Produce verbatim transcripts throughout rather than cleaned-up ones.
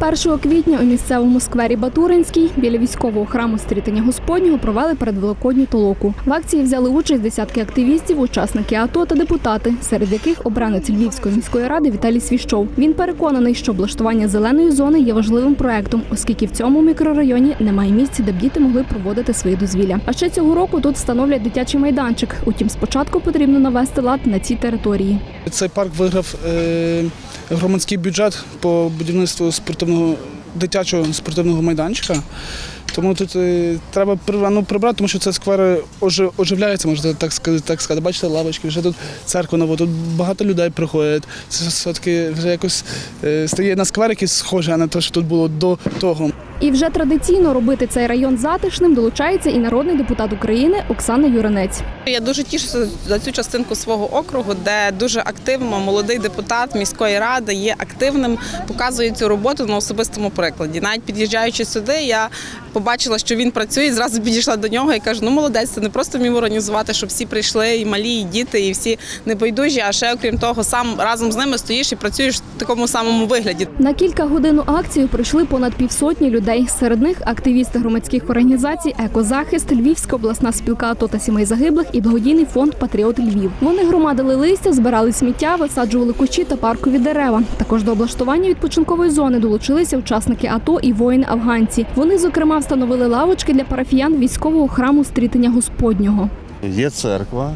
першого квітня у місцевому сквері Батуринський біля військового храму Стрітення Господнього провели передвеликодню толоку. В акції взяли участь десятки активістів, учасники АТО та депутати, серед яких обранець Львівської міської ради Віталій Свіщов. Він переконаний, що облаштування зеленої зони є важливим проектом, оскільки в цьому мікрорайоні немає місць, де б діти могли проводити свої дозвілля. А ще цього року тут встановлять дитячий майданчик. Утім, спочатку потрібно навести лад на цій території. Цей парк виграв е, громадський бюджет по будівництву спортивного, дитячого спортивного майданчика. Тому тут е, треба ну, прибрати, тому що це сквер оживляється, можна так сказати. Так сказати. Бачите, лавочки, вже тут церква нова, тут багато людей приходять. Це все-таки вже якось е, стає на сквер, який схожий на те, що тут було до того. І вже традиційно робити цей район затишним долучається і народний депутат України Оксана Юринець. Я дуже тішуся за цю частинку свого округу, де дуже активно молодий депутат міської ради є активним, показує цю роботу на особистому прикладі. Навіть під'їжджаючи сюди, я побачила, що він працює, і зразу підійшла до нього і кажу, ну молодець, це не просто вмів організувати, щоб всі прийшли, і малі, і діти, і всі небайдужі, а ще, окрім того, сам разом з ними стоїш і працюєш в такому самому вигляді. На кілька годин у акцію прийшли понад півсотні людей. Серед них активісти громадських організацій «Екозахист», Львівська обласна спілка АТО та сімей загиблих і благодійний фонд «Патріот Львів». Вони громадили листя, збирали сміття, висаджували кущі та паркові дерева. Також до облаштування відпочинкової зони долучилися учасники АТО і воїни-афганці. Вони, зокрема, встановили лавочки для парафіян військового храму Стрітення Господнього. Є церква.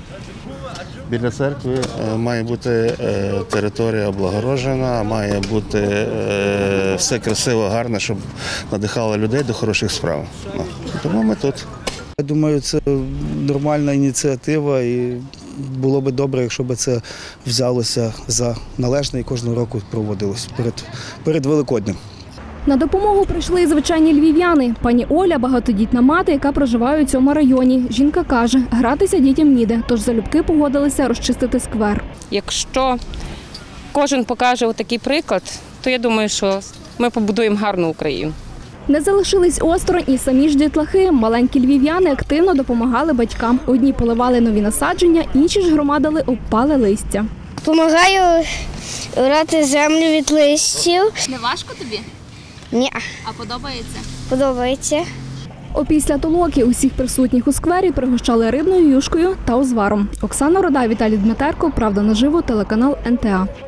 Біля церкви має бути територія облагороджена, має бути все красиво, гарно, щоб надихало людей до хороших справ. Тому ми тут. Я думаю, це нормальна ініціатива і було б добре, якщо б це взялося за належне і кожного року проводилось перед, перед Великоднем. На допомогу прийшли і звичайні львів'яни. Пані Оля – багатодітна мати, яка проживає у цьому районі. Жінка каже, гратися дітям ніде, тож залюбки погодилися розчистити сквер. Якщо кожен покаже отакий приклад, то я думаю, що ми побудуємо гарну Україну. Не залишились осторонь і самі ж дітлахи. Маленькі львів'яни активно допомагали батькам. Одні поливали нові насадження, інші ж громадили опале листя. Помагаю брати землю від листів. Не важко тобі? Ні. А подобається? Подобається. Опісля толоки усіх присутніх у сквері пригощали рибною юшкою та узваром. Оксана Рода, Віталій Дмитерко, «Правда наживо», телеканал ен те а.